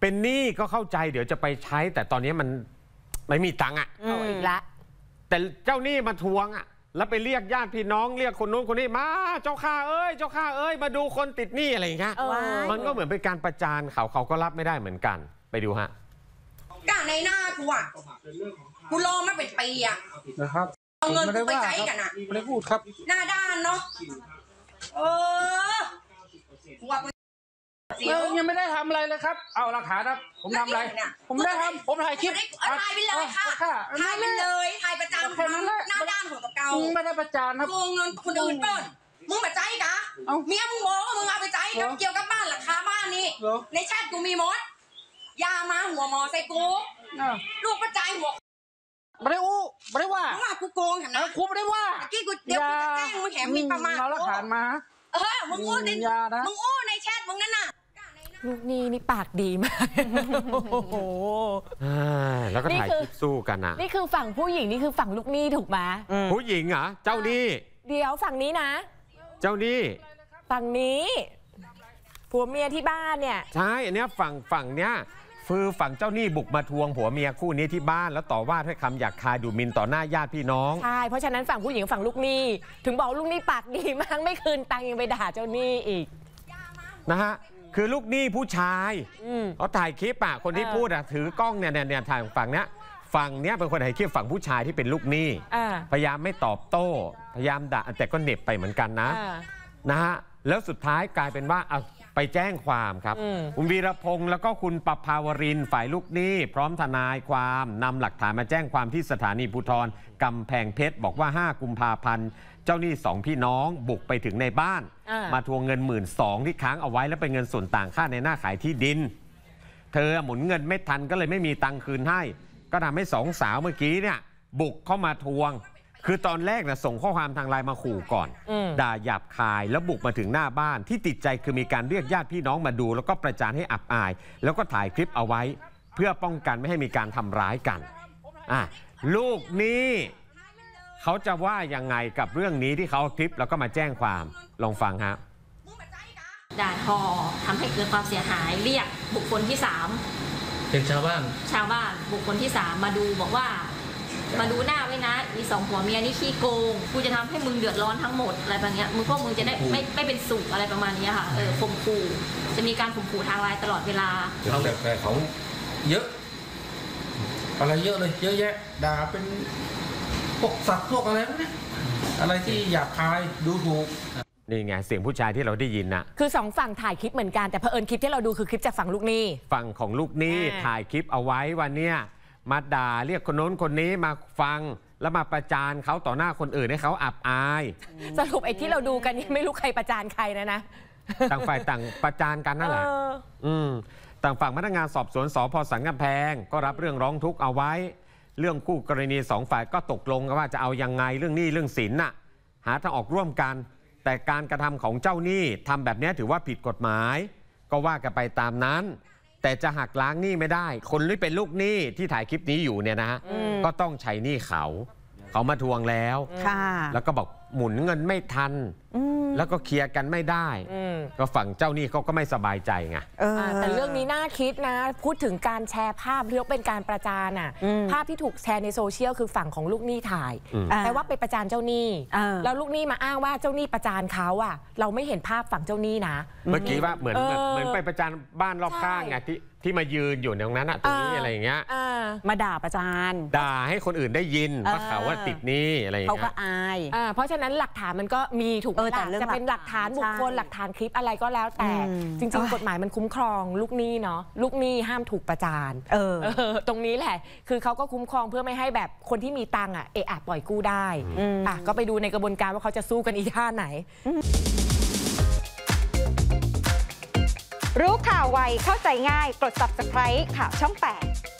เป็นหนี้ก็เข้าใจเดี๋ยวจะไปใช้แต่ตอนนี้มันไม่มีตังค์อ่ะอีกละแต่เจ้าหนี้มาทวงอ่ะแล้วไปเรียกญาติพี่น้องเรียกคนนู้นคนนี้มาเจ้าข้าเอ้ยเจ้าข้าเอ้ยมาดูคนติดหนี้อะไรอย่างเงี้ยมันก็เหมือนเป็นการประจานเขาก็รับไม่ได้เหมือนกันไปดูฮะก้าในหน้ากูอ่ะกูรอมาเป็นปีอ่ะนะครับเอาเงินกูไปใช้กันอ่ะไม่ได้พูดครับหน้าด้านเนาะกูว่ายังไม่ได้ทำอะไรเลยครับเอาหลักฐานครับผมทำอะไรผมไม่ได้ทำผมถ่ายคลิปถ่ายไปเลยค่ะถ่ายไปเลยถ่ายประจานหน้าด้านของเก่าไม่ได้ประจานครับโกงเงินคนอื่นเปิ้ลมึงมาใจกะเมียมึงบอกว่ามึงเอาไปใจกับเกี่ยวกับบ้านหลังคาบ้านนี้ในแชทกูมีมดยามาหัวหมอใส่กูลูกประจายหัวไม่ได้ไม่ได้ว่ากูโกงเห็นไหมกูไม่ได้ว่ากี้กูเดี๋ยวกูจะแจ้งมึงแถมมีประมาณเอาหลักฐานมามึงอู้ในแชทมึงนั่นน่ะลูกนี่ปากดีมากแล้วก็ถ่ายคลิปสู้กันนะนี่คือฝั่งผู้หญิงนี่คือฝั่งลูกหนี้ถูกไหมผู้หญิงเหรอเจ้าหนี้เดี๋ยวฝั่งนี้นะเจ้าหนี้ฝั่งนี้ผัวเมียที่บ้านเนี่ยใช่อันนี้ฝั่งเนี้ยคือฝั่งเจ้าหนี้บุกมาทวงผัวเมียคู่นี้ที่บ้านแล้วต่อว่าด้วยคำหยาบคายดูหมิ่นต่อหน้าญาติพี่น้องใช่เพราะฉะนั้นฝั่งผู้หญิงฝั่งลูกหนี้ถึงบอกลูกหนี้ปากดีมากไม่คืนตังค์ยังไปด่าเจ้าหนี้อีกนะฮะคือลูกหนี้ผู้ชายเขาถ่ายคลิปคนที่พูดถือกล้องเนี่ยถ่ายฝั่งเนี้ยเป็นคนถ่ายคลิปฝั่งผู้ชายที่เป็นลูกหนี้พยายามไม่ตอบโต้พยายามด่าแต่ก็เหน็บไปเหมือนกันนะฮะแล้วสุดท้ายกลายเป็นว่าไปแจ้งความครับคุณวีรพงษ์แล้วก็คุณปภาวรินทร์ฝ่ายลูกหนี้พร้อมทนายความนำหลักฐานมาแจ้งความที่สถานีภูธรกำแพงเพชรบอกว่า5 กุมภาพันธ์เจ้าหนี้2 พี่น้องบุกไปถึงในบ้านมาทวงเงิน12,000ที่ค้างเอาไว้แล้วเป็นเงินส่วนต่างค่าในหน้าขายที่ดินเธอหมุนเงินไม่ทันก็เลยไม่มีตังค์คืนให้ก็ทำให้2 สาวเมื่อกี้เนี่ยบุกเข้ามาทวงคือตอนแรกนะส่งข้อความทางไลน์มาขู่ก่อนด่าหยาบคายแล้วบุกมาถึงหน้าบ้านที่ติดใจคือมีการเรียกญาติพี่น้องมาดูแล้วก็ประจานให้อับอายแล้วก็ถ่ายคลิปเอาไว้เพื่อป้องกันไม่ให้มีการทำร้ายกันลูกนี้เขาจะว่ายังไงกับเรื่องนี้ที่เขาคลิปแล้วก็มาแจ้งความลองฟังครับด่าทอทำให้เกิดความเสียหายเรียกบุคคลที่3 เป็นชาวบ้านบุคคลที่3มาดูบอกว่ามาดูหน้าไว้นะอี2 ผัวเมียนี่ขี้โกงกูจะทำให้มึงเดือดร้อนทั้งหมดอะไรแบบนี้มึงจะได้ไม่เป็นสุขอะไรประมาณนี้ค่ะข่มขู่จะมีการข่มขู่ทางไลน์ตลอดเวลาเขาแต่เขาเยอะอะไรเยอะเลยเยอะแยะด่าเป็นพวกสัตว์พวกอะไรพวกนี้อะไรที่หยาบคายดูถูกนี่ไงเสียงผู้ชายที่เราได้ยินน่ะคือ2 ฝั่งถ่ายคลิปเหมือนกันแต่เผอิญคลิปที่เราดูคือคลิปจากฝั่งลูกหนี้ฝั่งของลูกหนี้ถ่ายคลิปเอาไว้วันเนี้ยมาด่าเรียกคนโน้นคนนี้มาฟังแล้วมาประจานเขาต่อหน้าคนอื่นให้เขาอับอายสรุปไอ้ที่เราดูกันนี่ไม่รู้ใครประจานใครนะต่างฝ่ายต่างประจานกันนั่นแหละต่างฝั่งพนักงานสอบสวนสภ.สันกำแพงก็รับเรื่องร้องทุกข์เอาไว้เรื่องคู่กรณี2 ฝ่ายก็ตกลงกันว่าจะเอายังไงเรื่องหนี้เรื่องสินน่ะหาทางออกร่วมกันแต่การกระทำของเจ้าหนี้ทำแบบนี้ถือว่าผิดกฎหมายก็ว่ากันไปตามนั้นแต่จะหักล้างหนี้ไม่ได้คนที่เป็นลูกหนี้ที่ถ่ายคลิปนี้อยู่เนี่ยนะฮะก็ต้องใช้หนี้เขามาทวงแล้วแล้วก็บอกหมุนเงินไม่ทันแล้วก็เคลียร์กันไม่ได้ก็ฝั่งเจ้าหนี้เขาก็ไม่สบายใจไงแต่เรื่องนี้น่าคิดนะพูดถึงการแชร์ภาพเรียกเป็นการประจานภาพที่ถูกแชร์ในโซเชียลคือฝั่งของลูกหนี้ถ่ายแต่ว่าไปประจานเจ้าหนี้แล้วลูกหนี้มาอ้างว่าเจ้าหนี้ประจานเขาเราไม่เห็นภาพฝั่งเจ้าหนี้นะเมื่อกี้ว่าเหมือนไปประจานบ้านรอบข้างไงที่มายืนอยู่ตรงนั้นตรงนี้อะไรอย่างเงี้ยมาด่าประจานด่าให้คนอื่นได้ยินว่าเขาว่าติดหนี้อะไรอย่างเงี้ยเขาก็อายเพราะฉะนั้นหลักฐานมันก็มีถูกจะเป็นหลักฐานบุคคลหลักฐานคลิปอะไรก็แล้วแต่จริงๆกฎหมายมันคุ้มครองลูกหนี้เนาะลูกหนี้ห้ามถูกประจานตรงนี้แหละคือเขาก็คุ้มครองเพื่อไม่ให้แบบคนที่มีตังค์ปล่อยกู้ได้ก็ไปดูในกระบวนการว่าเขาจะสู้กันอีท่าไหนรู้ข่าวไวเข้าใจง่ายกด Subscribe ข่าวช่อง 8